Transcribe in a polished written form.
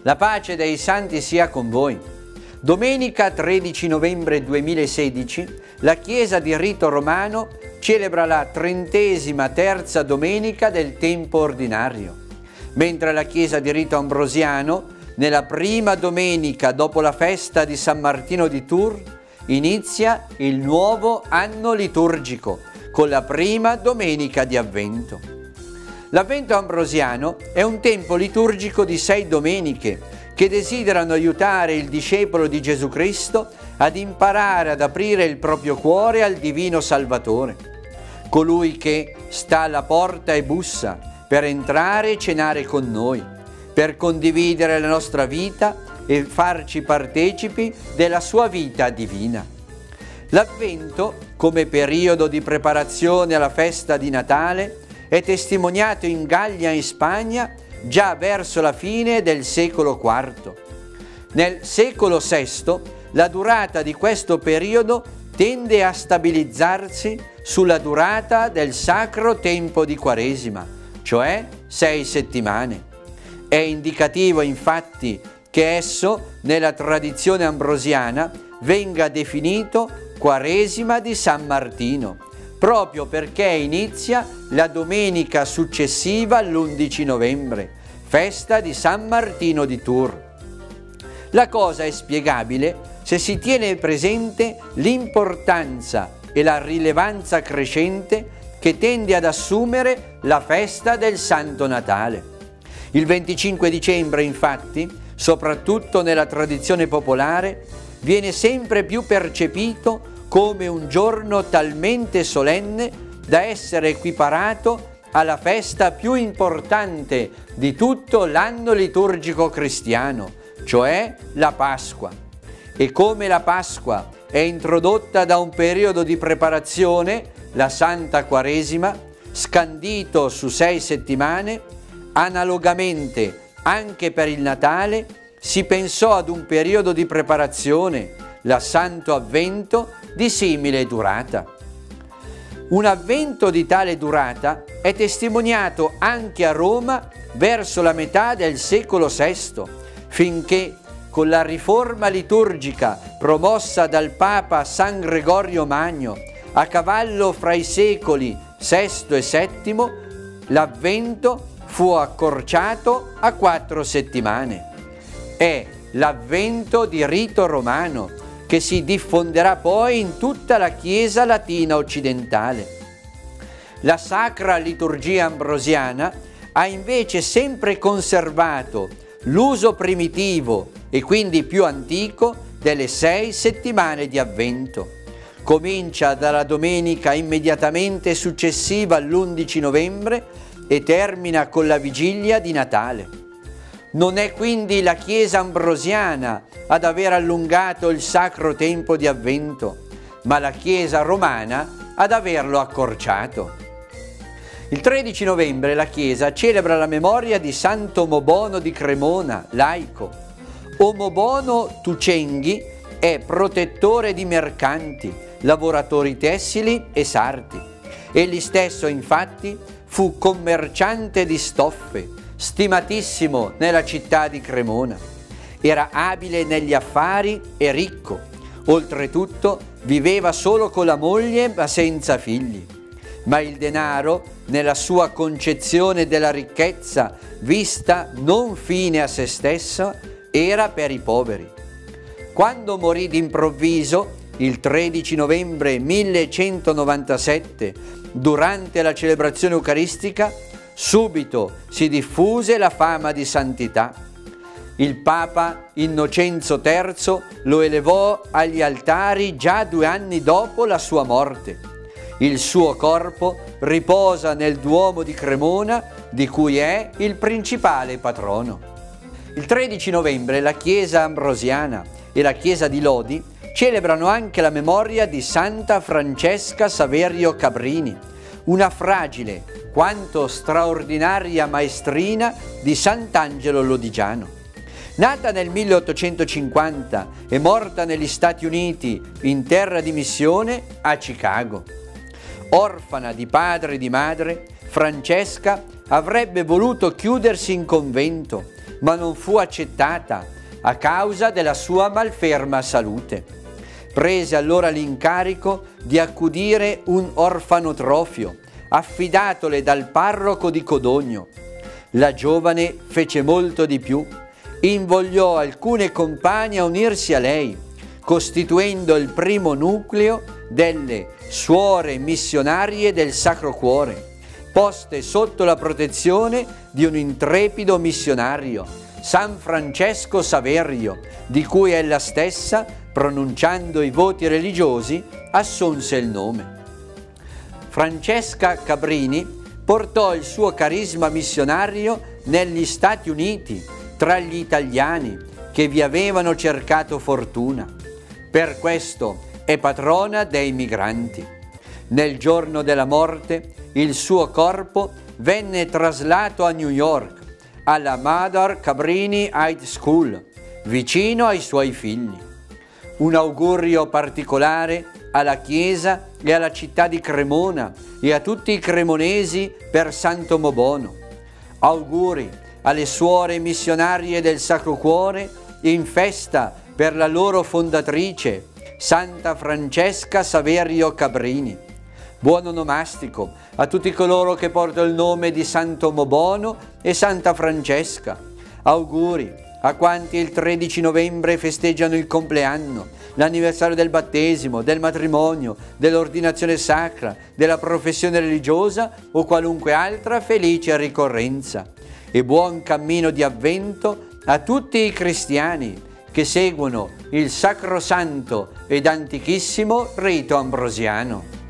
La pace dei santi sia con voi. Domenica 13 novembre 2016 la Chiesa di rito romano celebra la 33ª domenica del tempo ordinario, mentre la Chiesa di rito ambrosiano, nella prima domenica dopo la festa di San Martino di Tours, inizia il nuovo anno liturgico con la prima domenica di Avvento. L'Avvento ambrosiano è un tempo liturgico di 6 domeniche che desiderano aiutare il discepolo di Gesù Cristo ad imparare ad aprire il proprio cuore al Divino Salvatore, colui che sta alla porta e bussa per entrare e cenare con noi, per condividere la nostra vita e farci partecipi della sua vita divina. L'Avvento, come periodo di preparazione alla festa di Natale, è testimoniato in Gallia e in Spagna già verso la fine del secolo IV. Nel secolo VI la durata di questo periodo tende a stabilizzarsi sulla durata del sacro tempo di Quaresima, cioè 6 settimane. È indicativo infatti che esso, nella tradizione ambrosiana, venga definito Quaresima di San Martino, proprio perché inizia la domenica successiva all'11 novembre, festa di San Martino di Tours. La cosa è spiegabile se si tiene presente l'importanza e la rilevanza crescente che tende ad assumere la festa del Santo Natale. Il 25 dicembre, infatti, soprattutto nella tradizione popolare, viene sempre più percepito come un giorno talmente solenne da essere equiparato alla festa più importante di tutto l'anno liturgico cristiano, cioè la Pasqua. E come la Pasqua è introdotta da un periodo di preparazione, la Santa Quaresima, scandito su 6 settimane, analogamente anche per il Natale si pensò ad un periodo di preparazione, la Santo Avvento, di simile durata. Un avvento di tale durata è testimoniato anche a Roma verso la metà del secolo VI, finché con la riforma liturgica promossa dal Papa San Gregorio Magno a cavallo fra i secoli VI e VII, l'Avvento fu accorciato a 4 settimane. È l'Avvento di rito romano che si diffonderà poi in tutta la Chiesa latina occidentale. La Sacra Liturgia ambrosiana ha invece sempre conservato l'uso primitivo e quindi più antico delle 6 settimane di Avvento. Comincia dalla domenica immediatamente successiva all'11 novembre e termina con la vigilia di Natale. Non è quindi la Chiesa ambrosiana ad aver allungato il sacro tempo di Avvento, ma la Chiesa romana ad averlo accorciato. Il 13 novembre la Chiesa celebra la memoria di Santo Mobono di Cremona, laico. Mobono Tucenghi è protettore di mercanti, lavoratori tessili e sarti. Egli stesso, infatti, fu commerciante di stoffe, stimatissimo nella città di Cremona. Era abile negli affari e ricco. Oltretutto viveva solo con la moglie ma senza figli. Ma il denaro, nella sua concezione della ricchezza vista non fine a se stessa, era per i poveri. Quando morì d'improvviso, il 13 novembre 1197, durante la celebrazione eucaristica, subito si diffuse la fama di santità. Il Papa Innocenzo III lo elevò agli altari già 2 anni dopo la sua morte. Il suo corpo riposa nel Duomo di Cremona, di cui è il principale patrono. Il 13 novembre la Chiesa ambrosiana e la Chiesa di Lodi celebrano anche la memoria di Santa Francesca Saverio Cabrini, una fragile quanto straordinaria maestrina di Sant'Angelo Lodigiano. Nata nel 1850 e morta negli Stati Uniti in terra di missione a Chicago. Orfana di padre e di madre, Francesca avrebbe voluto chiudersi in convento, ma non fu accettata a causa della sua malferma salute. Prese allora l'incarico di accudire un orfanotrofio affidatole dal parroco di Codogno. La giovane fece molto di più, invogliò alcune compagne a unirsi a lei, costituendo il primo nucleo delle suore missionarie del Sacro Cuore, poste sotto la protezione di un intrepido missionario, San Francesco Saverio, di cui ella stessa, pronunciando i voti religiosi, assunse il nome. Francesca Cabrini portò il suo carisma missionario negli Stati Uniti, tra gli italiani che vi avevano cercato fortuna. Per questo è patrona dei migranti. Nel giorno della morte il suo corpo venne traslato a New York, alla Mother Cabrini High School, vicino ai suoi figli. Un augurio particolare alla Chiesa e alla città di Cremona e a tutti i cremonesi per Santo Mobono. Auguri alle suore missionarie del Sacro Cuore in festa per la loro fondatrice, Santa Francesca Saverio Cabrini. Buon onomastico a tutti coloro che portano il nome di Santo Mobono e Santa Francesca. Auguri a quanti il 13 novembre festeggiano il compleanno, l'anniversario del battesimo, del matrimonio, dell'ordinazione sacra, della professione religiosa o qualunque altra felice ricorrenza. E buon cammino di avvento a tutti i cristiani che seguono il sacrosanto ed antichissimo rito ambrosiano.